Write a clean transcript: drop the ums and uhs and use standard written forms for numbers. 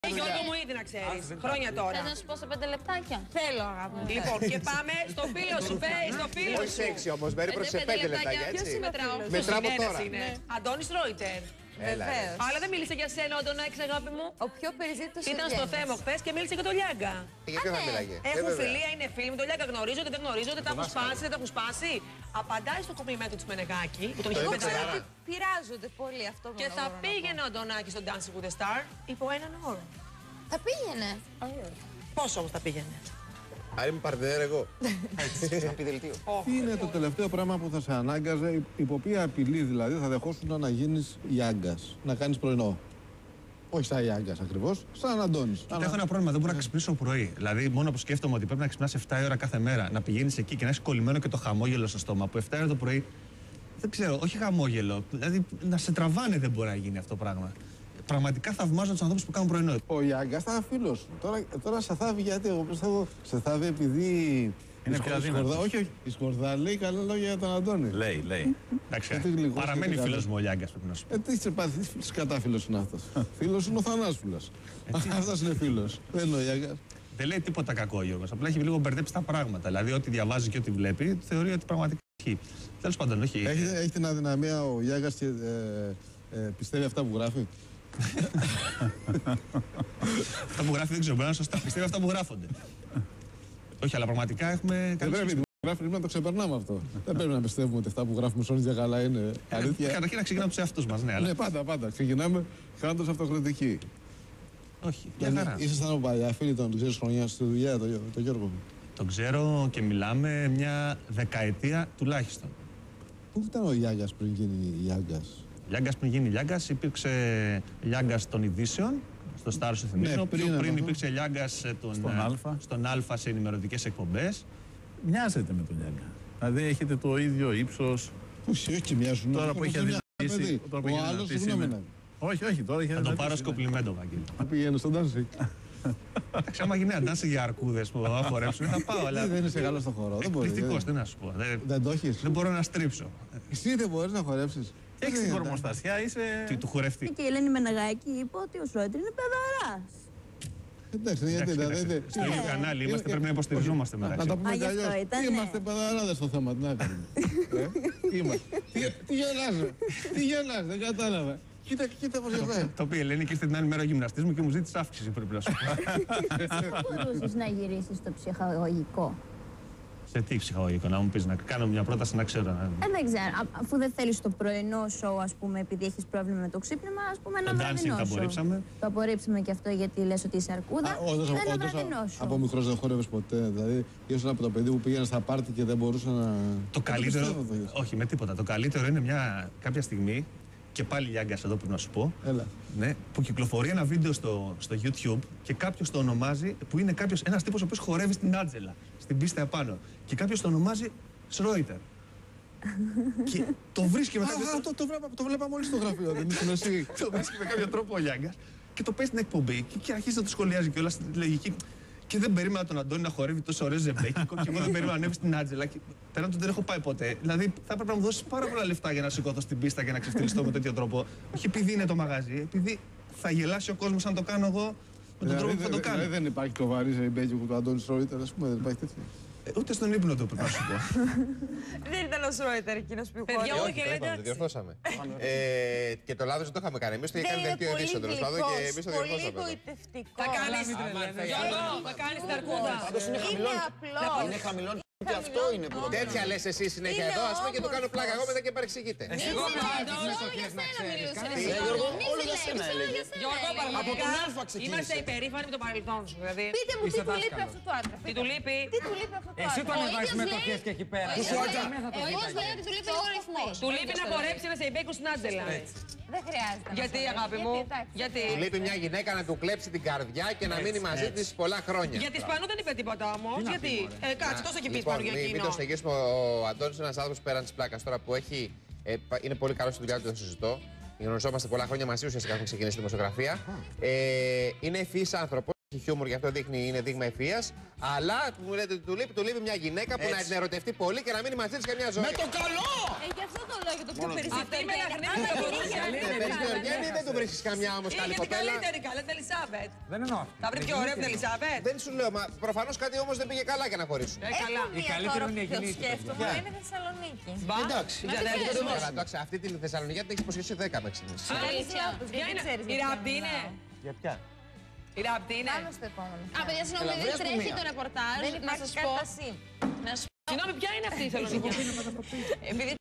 Γιώργο μου ήδη να ξέρεις. Χρόνια τώρα. Θες να σου πω σε 5 λεπτάκια? Θέλω, αγάπη μου. Λοιπόν, και πάμε στο φίλο σου. Στο φίλο Όχι σου. σεξι όμως, Μέρη, προς 5 λεπτάκια, έτσι. Ποιος μετράω? Μετράμε τώρα. Αντώνης Ρόιτερ. Βεβαίως. Αλλά δεν μίλησε για σένα, Αντωνάκη, αγάπη μου. Ο πιο περιζήτητος Ήταν στο θέμα χθες και μίλησε για τον Λιάγκα. Για ποιον θα μιλάγε? Έχουν φιλία, είναι φίλοι με τον Λιάγκα, γνωρίζονται, δεν γνωρίζονται, τα έχουν σπάσει, δεν τα έχουν σπάσει. Απαντάει στο κομπλιμέντο του Μενεγάκη, που τον είχε Εγώ πει ξέρω ότι πειράζονται πολύ αυτό. και θα πήγαινε ο Αντωνάκης στον Dancing with the Star υπό έναν όρο. Θα πήγαινε. Πόσο όμως θα πήγαινε? Αν είμαι παρτενέρ εγώ. Να πει δελτίο. Τι είναι το τελευταίο πράγμα που θα σε ανάγκαζε, υπό ποια απειλή δηλαδή θα δεχόσουν να γίνεις Ιάγκας, να κάνεις πρωινό? Όχι σαν Ιάγκας ακριβώς, σαν Αντώνης. Έχω ένα πρόβλημα, δεν μπορώ να ξυπνήσω πρωί. Δηλαδή, μόνο που σκέφτομαι ότι πρέπει να ξυπνάς 7 η ώρα κάθε μέρα, να πηγαίνεις εκεί και να έχεις κολλημένο και το χαμόγελο στο στόμα, που 7 η ώρα το πρωί, δεν ξέρω, όχι χαμόγελο. Δηλαδή, να σε τραβάνε δεν μπορεί να γίνει αυτό το πράγμα. Πραγματικά θαυμάζω τους ανθρώπους που κάνουν πρωινό. Ο Ιάγκας θα είναι φίλος σου. Τώρα σε θάβει γιατί, εγώ πιστεύω, σε θάβει επειδή. Είναι πιο αδύνατος. Όχι, η Σκορδά λέει καλά λόγια για τον Αντώνη. Λέει. Εντάξει, παραμένει φίλος μου ο Λιάγκας, πρέπει να σου πω. Τι σε πάθει, τι σκατάφιλος είναι αυτός? Φίλος είναι ο Θανάσουλας. Αυτός είναι φίλος. Δεν είναι ο Ιάγκας. Δεν λέει τίποτα κακό ο Γιώργος. Απλά έχει λίγο μπερδέψει τα πράγματα. Δηλαδή, ό,τι διαβάζει και ό,τι βλέπει, θεωρεί ότι πραγματικά ισχύει. Τέλος πάντων, όχι. Έχει την αδυναμία ο Ιάγκας και πιστεύει αυτά που γράφει. Αυτά που γράφει δεν ξέρω, μπορεί να είναι σωστά. Πιστεύω αυτά που γράφονται. Όχι, αλλά πραγματικά έχουμε. Δεν πρέπει να το ξεπερνάμε αυτό. Δεν πρέπει να πιστεύουμε ότι αυτά που γράφουμε σώνει για καλά είναι αλήθεια. Καταρχήν να ξεκινάμε τους εαυτούς μας, ναι. Αλλά... Ναι, πάντα. Ξεκινάμε κάνοντας αυτοκριτική. Όχι, μια χαρά. Ήσασταν από παλιά φίλοι, τον ξέρεις χρονιά στη δουλειά, τον Γιώργο? Τον ξέρω και μιλάμε μια δεκαετία τουλάχιστον. Πού ήταν ο Ιάγκας πριν γίνει Ιάγκας? Λιάγκας πριν γίνει Λιάγκας, υπήρξε Λιάγκας των ειδήσεων, στο Στάρ σου θυμίζω. Ναι, πριν υπήρξε Λιάγκας στον Αλφα σε ενημερωτικές εκπομπές. Μοιάζεται με τον Λιάγκα. Δηλαδή έχετε το ίδιο ύψος. Όχι, μοιάζουν. Τώρα που έχει αδυνατήσει. Ο άλλος, συγγνώμη. Όχι, τώρα έχει Θα τον πάρω ως κομπλιμέντο, Βαγγέλη. Θα πηγαίνω στον Dancing. Εντάξει, άμα γίνει αντάση για αρκούδες που θα χορέψουν, θα πάω. Αλλά Δεν είσαι καλό στον χώρο. εκπληκτικός, τι να σου πω. Δεν το έχεις. Δεν μπορώ να στρίψω. Εσύ δεν μπορείς να χορέψεις. Έχεις την κορμοστασιά, είσαι. Του χορευτή. Και η Ελένη Μενεγάκη είπε ότι ο Σρόιτερ είναι παιδαράς. Εντάξει, γιατί στο ίδιο κανάλι είμαστε, πρέπει να υποστηριζόμαστε μεταξύ. Να τα πούμε κι αλλιώς. ήταν. Είμαστε παιδαράδες στο θέμα, τι να κάνουμε. Τι γελάς, δεν κατάλαβα. Κοίτα πώς γελάει. Το οποίο η Ελένη και ήρθε την άλλη μέρα ο γυμναστής μου και μου ζήτησε αύξηση, πρέπει να σου πω. Θα μπορούσες να γυρίσεις στο ψυχαγωγικό? Σε τι ψυχαγωγικό, να μου πεις, να κάνω μια πρόταση να ξέρω. Δεν ξέρω. Αφού δεν θέλεις το πρωινό σοου, ας πούμε, επειδή έχεις πρόβλημα με το ξύπνημα, ας πούμε, ένα βραδινό σοου. Το απορρίψαμε. Το απορρίψαμε και αυτό γιατί λες ότι είσαι αρκούδα. Ένα βραδινό σοου. Από μικρός δεν χόρευες ποτέ. Δηλαδή, ήσουν από το παιδί που πήγαινε στα πάρτι και δεν μπορούσε να. Το καλύτερο. Όχι, με τίποτα. Το καλύτερο είναι κάποια στιγμή. Και πάλι Λιάγκας εδώ πρέπει να σου πω. Έλα. Ναι, που κυκλοφορεί ένα βίντεο στο YouTube και κάποιος το ονομάζει, που είναι ένας τύπος ο οποίος χορεύει στην Άντζελα, στην πίστα επάνω. Και κάποιος το ονομάζει Σρόιτερ. Και το βρίσκει με κάποιο τρόπο. Το βλέπα μόλις στο γραφείο, δεν ήσουν εσύ. Το βρίσκει με κάποιο τρόπο ο Λιάγκας και το παίζει στην εκπομπή και αρχίζει να το σχολιάζει κιόλας στην λογική. Και δεν περίμενα τον Αντώνη να χορεύει τόσο ωραίο ζεμπέκικο και εγώ δεν περίμενα να ανέβει στην Άντζελα. Πέραν του δεν έχω πάει ποτέ. Δηλαδή θα έπρεπε να μου δώσει πάρα πολλά λεφτά για να σηκώθω στην πίστα και να ξεφτυλιστώ με τέτοιο τρόπο. Όχι επειδή είναι το μαγαζί, επειδή θα γελάσει ο κόσμος αν το κάνω εγώ με τον τρόπο που θα το κάνω. Δεν υπάρχει το βαρύ ζεμπέκικο του Αντώνη Σρόιτερ, ας πούμε, δεν υπάρχει τέτοιο. Ούτε στον ύπνο του πρέπει να σου πω. Δεν ήταν ο Σρόιτερ εκείνος που Παιδιά, χώρισε. όχι, λέτε. Το διορθώσαμε. Και το λάθος δεν το είχαμε κάνει. Εμείς το είχαμε κάνει δελτίο ειδήσεων τέλος πάντων και εμείς το Πολύ διορθώσαμε. γοητευτικό. Θα κάνεις. Γιώργο, θα κάνεις την αρκούδα. Είναι απλό. Είναι χαμηλό και αυτό είναι που. Τέτοια λες εσύ συνέχεια εδώ, ας πούμε, και το κάνω πλάκα εγώ μετά και παρεξηγείτε. Εγώ Όλο για σένα έλεγε. Γιώργο, Από τον πραγματικά Αλφα ξεκίνησε. είμαστε υπερήφανοι με το παρελθόν σου. Δηλαδή, Πείτε μου τι του λείπει αυτού του άντρα. τι του λείπει. Τι του λείπει αυτού του άντρα. Εσύ το ανεβάζεις μετοχές και εκεί πέρα. Ο ίδιος λέει ότι του λείπει λίγο ρυθμός. Του λείπει να χορέψει ένα ζεμπέκικο στην Άντζελα. Δεν χρειάζεται. Γιατί, αγάπη μου, γιατί. Του λείπει μια γυναίκα να του κλέψει την καρδιά και να μείνει μαζί της πολλά χρόνια. Για τη Σπανού δεν είπε τίποτα όμως. Γιατί. Κάτσε, τόσο έχει πει Λοιπόν, Σπανού για μην εκείνο. το στεγίσουμε. Ο Αντώνης είναι ένας άνθρωπος πέραν της πλάκας τώρα που είναι πολύ καλός στη δουλειά του, δεν συζητώ. Γνωριζόμαστε πολλά χρόνια μαζί, ουσιαστικά έχουμε ξεκινήσει τη δημοσιογραφία. Είναι ευφυής άνθρωπος, έχει χιούμορ, γι' αυτό είναι δείγμα ευφυίας. Αλλά μου λέτε ότι του λείπει μια γυναίκα που να την ερωτευτεί πολύ και να μείνει μαζί της για μια ζωή. Με το καλό! Γι' αυτό το λόγο και το πιο περισσότερο. Αυτή η Μελαχρινή που το μπορούσε. Πες Γεωργιάννη, δεν το βρίσκεις καμιά όμως καλή Είναι κοπέλα. καλύτερη, καλά την Ελισάβετ. Δεν εννοώ. Θα βρει πιο ωραία την Ελισάβετ. Δεν σου λέω, μα προφανώς κάτι όμως δεν πήγε καλά για να χωρίσουν. Καλά. Η καλύτερη είναι η Ποιο γυναίκα. σκέφτομαι είναι Θεσσαλονίκη. Εντάξει. Για να έρθει το Καλά, εντάξει, αυτή τη Θεσσαλονίκη την έχεις υποσχέσει 10 με εξήγηση. Αλήθεια. Ποια είναι? Η Ραμπτή είναι. Για ποια. Η Ραμπτή είναι. Πάμε στο επόμενο. Α, παιδιά, συγγνώμη, δεν τρέχει το ρεπορτάζ. Δεν Να υπάρχει σας πω. κάταση. Να σας Συγγνώμη, ποια είναι αυτή η Θεσσαλονίκη? Επειδή